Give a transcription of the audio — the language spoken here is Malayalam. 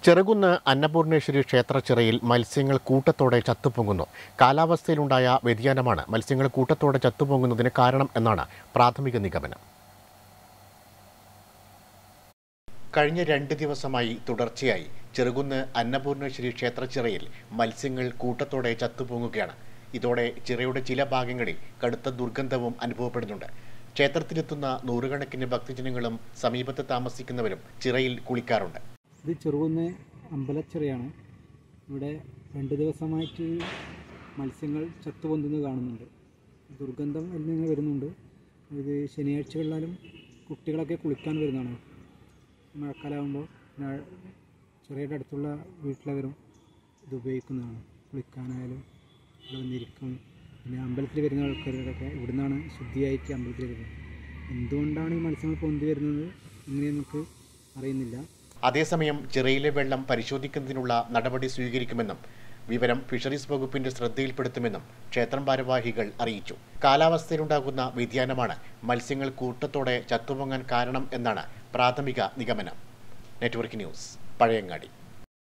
ചെറുകുന്ന് അന്നപൂർണേശ്വരി ക്ഷേത്രച്ചിറയിൽ മത്സ്യങ്ങൾ കൂട്ടത്തോടെ ചത്തുപൊങ്ങുന്നു. കാലാവസ്ഥയിലുണ്ടായ വ്യതിയാനമാണ് മത്സ്യങ്ങൾ കൂട്ടത്തോടെ ചത്തുപൊങ്ങുന്നതിന് കാരണം എന്നാണ് പ്രാഥമിക നിഗമനം. കഴിഞ്ഞ 2 ദിവസമായി തുടർച്ചയായി ചെറുകുന്ന് അന്നപൂർണേശ്വരി ക്ഷേത്രച്ചിറയിൽ മത്സ്യങ്ങൾ കൂട്ടത്തോടെ ചത്തുപൊങ്ങുകയാണ്. ഇതോടെ ചിറയുടെ ചില ഭാഗങ്ങളിൽ കടുത്ത ദുർഗന്ധവും അനുഭവപ്പെടുന്നുണ്ട്. ക്ഷേത്രത്തിലെത്തുന്ന നൂറുകണക്കിന് ഭക്തജനങ്ങളും സമീപത്ത് താമസിക്കുന്നവരും ചിറയിൽ കുളിക്കാറുണ്ട്. ഇത് ചെറുകുന്ന് അമ്പലച്ചിറയാണ്. ഇവിടെ 2 ദിവസമായിട്ട് മത്സ്യങ്ങൾ ചത്തുപൊന്തുന്നത് കാണുന്നുണ്ട്. ദുർഗന്ധം എന്നിങ്ങനെ വരുന്നുണ്ട്. ഇത് ശനിയാഴ്ചകളിലും കുട്ടികളൊക്കെ കുളിക്കാൻ വരുന്നതാണ്. മഴക്കാലമാകുമ്പോൾ ചെറിയുടെ അടുത്തുള്ള വീട്ടിലവരും ഇത് ഉപയോഗിക്കുന്നതാണ്. കുളിക്കാനായാലും ഇവിടെ വന്നിരിക്കും. പിന്നെ അമ്പലത്തിൽ വരുന്ന ആൾക്കാരൊക്കെ ഇവിടെ നിന്നാണ് ശുദ്ധിയായിട്ട് അമ്പലത്തിൽ വരുന്നത്. എന്തുകൊണ്ടാണ് ഈ മത്സ്യങ്ങൾ പൊന്തി വരുന്നത് എങ്ങനെ നമുക്ക് അറിയുന്നില്ല. അതേസമയം ചിറയിലെ വെള്ളം പരിശോധിക്കുന്നതിനുള്ള നടപടി സ്വീകരിക്കുമെന്നും വിവരം ഫിഷറീസ് വകുപ്പിന്റെ ശ്രദ്ധയിൽപ്പെടുത്തുമെന്നും ക്ഷേത്രം ഭാരവാഹികൾ അറിയിച്ചു. കാലാവസ്ഥയിലുണ്ടാകുന്ന വ്യതിയാനമാണ് മത്സ്യങ്ങൾ കൂട്ടത്തോടെ ചത്തുപൊങ്ങാൻ കാരണം എന്നാണ് പ്രാഥമിക നിഗമനം. Network news, Pazhayangadi.